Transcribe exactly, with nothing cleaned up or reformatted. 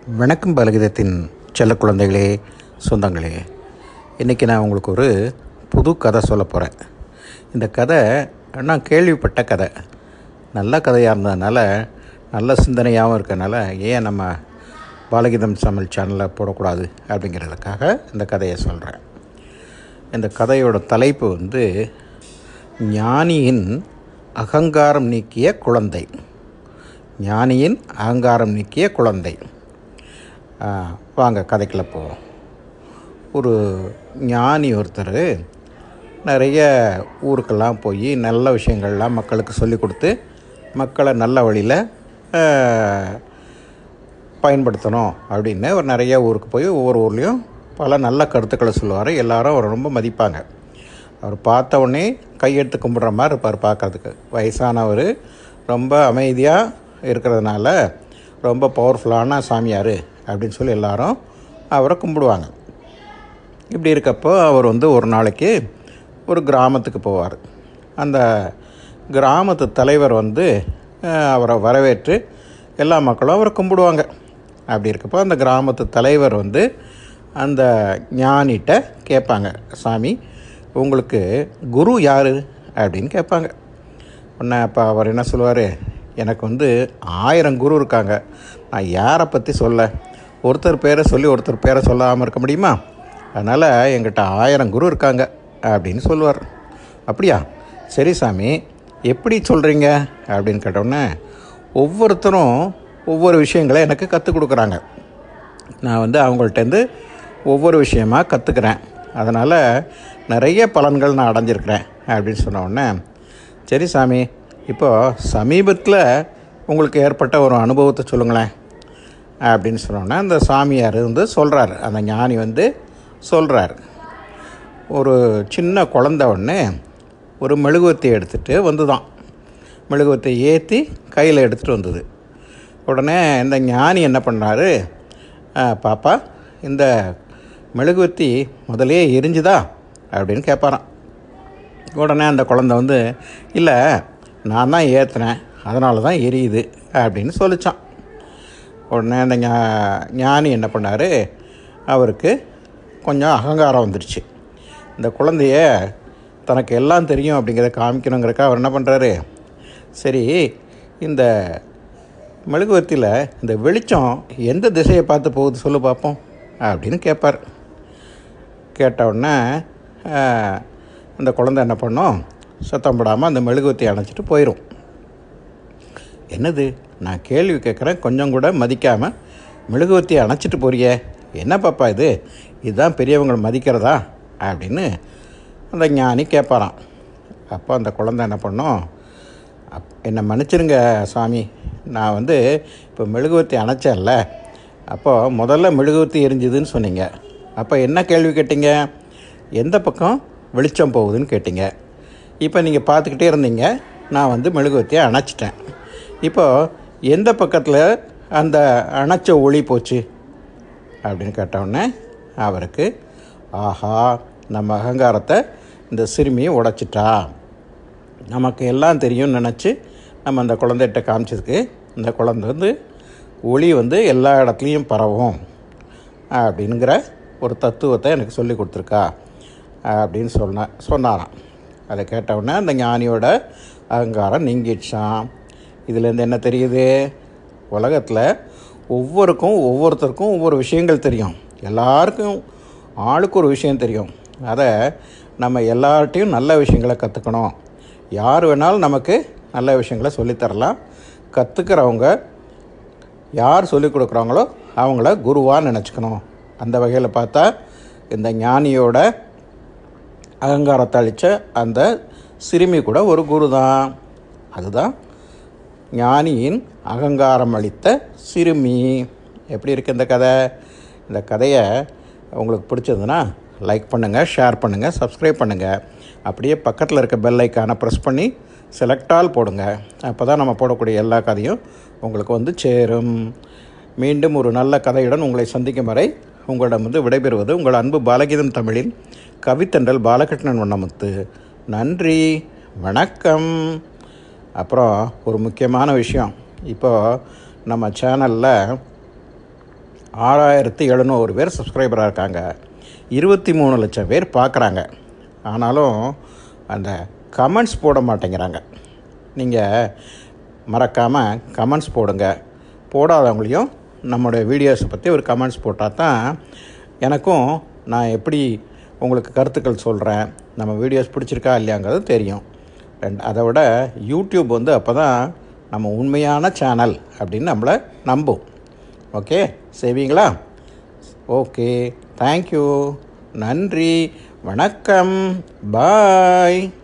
வணக்கம் பாலகீதத்தின் செல்ல குழந்தைகளே, சொந்தங்களே. இன்றைக்கி நான் உங்களுக்கு ஒரு புது கதை சொல்ல போகிறேன். இந்த கதை நான் கேள்விப்பட்ட கதை. நல்ல கதையாக இருந்ததுனால, நல்ல சிந்தனையாகவும் இருக்கிறதுனால ஏன் நம்ம பாலகீதம் சமையல் சேனலில் போடக்கூடாது அப்படிங்கிறதுக்காக இந்த கதையை சொல்கிறேன். இந்த கதையோட தலைப்பு வந்து ஞானியின் அகங்காரம் நீக்கிய குழந்தை. ஞானியின் அகங்காரம் நீக்கிய குழந்தை. வாங்க கதைக்குள்ளே போவோம். ஒரு ஞானி ஒருத்தர் நிறைய ஊருக்கெல்லாம் போய் நல்ல விஷயங்கள்லாம் மக்களுக்கு சொல்லிக் கொடுத்து மக்களை நல்ல வழியில் பயன்படுத்தணும் அப்படின்னு ஒரு நிறைய ஊருக்கு போய் ஒவ்வொரு ஊர்லேயும் பல நல்ல கருத்துக்களை சொல்லுவார். எல்லாரும் அவரை ரொம்ப மதிப்பாங்க. அவர் பார்த்த உடனே கையெடுத்து கும்பிட்ற மாதிரி இருப்பார். பார்க்கறதுக்கு வயசானவர், ரொம்ப அமைதியாக இருக்கிறதுனால ரொம்ப பவர்ஃபுல்லான சாமியார் அப்படின்னு சொல்லி எல்லாரும் அவரை கும்பிடுவாங்க. இப்படி இருக்கப்போ அவர் வந்து ஒரு நாளைக்கு ஒரு கிராமத்துக்கு போவார். அந்த கிராமத்து தலைவர் வந்து அவரை வரவேற்று எல்லா மக்களும் அவரை கும்பிடுவாங்க. அப்படி இருக்கப்போ அந்த கிராமத்து தலைவர் வந்து அந்த ஞானிகிட்ட கேட்பாங்க, சாமி உங்களுக்கு குரு யார் அப்படின்னு கேட்பாங்க. உடனே அப்போ அவர் என்ன சொல்லுவார், எனக்கு வந்து ஆயிரம் குரு இருக்காங்க, நான் யாரை பற்றி சொல்ல, ஒருத்தர் பேரை சொல்லி ஒருத்தர் பேரை சொல்லாமல் இருக்க முடியுமா, அதனால் என்கிட்ட ஆயிரம் குரு இருக்காங்க அப்படின்னு சொல்லுவார். அப்படியா, சரி சாமி எப்படி சொல்கிறீங்க அப்படின்னு கேட்டோன்னே, ஒவ்வொருத்தரும் ஒவ்வொரு விஷயங்களை எனக்கு கற்றுக் கொடுக்குறாங்க. நான் வந்து அவங்கள்ட்டேருந்து ஒவ்வொரு விஷயமாக கற்றுக்கிறேன். அதனால் நிறைய பலன்கள் நான் அடைஞ்சிருக்கிறேன் அப்படின்னு சொன்ன உடனே, சரி சாமி இப்போது சமீபத்தில் உங்களுக்கு ஏற்பட்ட ஒரு அனுபவத்தை சொல்லுங்களேன் அப்படின்னு சொன்னோன்னே அந்த சாமியார் வந்து சொல்கிறார், அந்த ஞானி வந்து சொல்கிறார். ஒரு சின்ன குழந்தை ஒன்று ஒரு மெழுகுவர்த்தி எடுத்துகிட்டு வந்து தான் மெழுகுவர்த்தி ஏற்றி கையில் எடுத்துகிட்டு வந்தது. உடனே இந்த ஞானி என்ன பண்ணார், பாப்பா இந்த மெழுகுவர்த்தி முதலே எரிஞ்சுதா அப்படின்னு கேட்பாரான். உடனே அந்த குழந்தை வந்து, இல்லை நான் தான் ஏற்றுனேன் அதனால தான் எரியுது அப்படின்னு சொல்லித்தான். உடனே அந்த ஞா ஞானி என்ன பண்ணார், அவருக்கு கொஞ்சம் அகங்காரம் வந்துடுச்சு. இந்த குழந்தைய தனக்கு எல்லாம் தெரியும் அப்படிங்கிறத காமிக்கணுங்கிறக்க அவர் என்ன பண்ணுறாரு, சரி இந்த மெழுகுவர்த்தியில் இந்த வெளிச்சம் எந்த திசையை பார்த்து போகுது சொல்லு பார்ப்போம் அப்படின்னு கேட்பார். கேட்ட உடனே அந்த குழந்தை என்ன பண்ணோம், சத்தம் போடாமல் அந்த மெழுகுவர்த்தி அணைச்சிட்டு போயிடும். என்னது நான் கேள்வி கேட்குறேன், கொஞ்சம் கூட மதிக்காமல் மெழுகுவர்த்தியை அணைச்சிட்டு போறியே, என்ன பாப்பா இது, இதுதான் பெரியவங்களை மதிக்கிறதா அப்படின்னு அந்த ஞானி கேட்பாரான். அப்போ அந்த குழந்தை என்ன பண்ணோம், அப் என்னை மன்னிச்சிருங்க சாமி, நான் வந்து இப்போ மெழுகுவர்த்தி அணைச்சேன்ல, அப்போது முதல்ல மெழுகுவர்த்தி எரிஞ்சுதுன்னு சொன்னீங்க, அப்போ என்ன கேள்வி கேட்டீங்க, எந்த பக்கம் வெளிச்சம் போகுதுன்னு கேட்டீங்க. இப்போ நீங்கள் பார்த்துக்கிட்டே இருந்தீங்க, நான் வந்து மெழுகுவர்த்தியை அணைச்சிட்டேன், இப்போது எந்த பக்கத்தில் அந்த அணைச்ச ஒளி போச்சு அப்படின்னு கேட்டவுடனே அவருக்கு, ஆஹா நம்ம அகங்காரத்தை இந்த சிறுமியை உடைச்சிட்டா, நமக்கு எல்லாம் தெரியும்னு நினச்சி நம்ம அந்த குழந்தைகிட்ட காமிச்சதுக்கு இந்த குழந்தை வந்து ஒளி வந்து எல்லா இடத்துலையும் பரவும் அப்படிங்கிற ஒரு தத்துவத்தை எனக்கு சொல்லி கொடுத்துருக்கா அப்படின்னு சொன்ன சொன்னாராம். அதை கேட்டவுடனே அந்த ஞானியோட அகங்காரம் நீங்கிடுச்சான். இதுலேருந்து என்ன தெரியுது, உலகத்தில் ஒவ்வொருக்கும் ஒவ்வொருத்தருக்கும் ஒவ்வொரு விஷயங்கள் தெரியும், எல்லாருக்கும் ஆளுக்கு ஒரு விஷயம் தெரியும். அதை நம்ம எல்லார்ட்டையும் நல்ல விஷயங்களை கற்றுக்கணும். யார் வேணாலும் நமக்கு நல்ல விஷயங்களை சொல்லித்தரலாம். கற்றுக்கிறவங்க யார் சொல்லிக் கொடுக்குறாங்களோ அவங்கள குருவாக நினச்சிக்கணும். அந்த வகையில் பார்த்தா இந்த ஞானியோட அகங்காரத்தை அளித்த அந்த சிறுமி கூட ஒரு குரு தான். அதுதான் ஞானியின் அகங்காரம் அளித்த சிறுமி. எப்படி இருக்குது இந்த கதை? இந்த கதையை உங்களுக்கு பிடிச்சதுன்னா லைக் பண்ணுங்கள், ஷேர் பண்ணுங்கள், சப்ஸ்கிரைப் பண்ணுங்கள். அப்படியே பக்கத்தில் இருக்க பெல் ஐக்கானை ப்ரெஸ் பண்ணி செலக்டால் போடுங்க. அப்போ தான் நம்ம போடக்கூடிய எல்லா கதையும் உங்களுக்கு வந்து சேரும். மீண்டும் ஒரு நல்ல கதையுடன் உங்களை சந்திக்கும் வரை உங்களிடம் வந்து விடைபெறுவது உங்கள் அன்பு பாலகீதம் தமிழின் கவித்தண்டல் பாலகிருஷ்ணன் வண்ணமுத்து. நன்றி, வணக்கம். அப்புறம் ஒரு முக்கியமான விஷயம், இப்போது நம்ம சேனலில் ஆறாயிரத்தி எழுநூறு பேர் சப்ஸ்கிரைபராக இருக்காங்க. இருபத்தி மூணு லட்சம் பேர் பார்க்குறாங்க. ஆனாலும் அந்த கமெண்ட்ஸ் போட மாட்டேங்கிறாங்க. நீங்கள் மறக்காமல் கமெண்ட்ஸ் போடுங்க. போடாதவங்களையும் நம்மளுடைய வீடியோஸை பற்றி ஒரு கமெண்ட்ஸ் போட்டால் தான் எனக்கும் நான் எப்படி உங்களுக்கு கருத்துக்கள் சொல்கிறேன், நம்ம வீடியோஸ் பிடிச்சிருக்கா இல்லையாங்கிறது தெரியும். ரெண்டு அதை விட யூடியூப் வந்து அப்போ தான் நம்ம உண்மையான சேனல் அப்படின்னு நம்மளை நம்பும். ஓகே, செய்வீங்களா? ஓகே, தேங்க்யூ, நன்றி, வணக்கம், பாய்.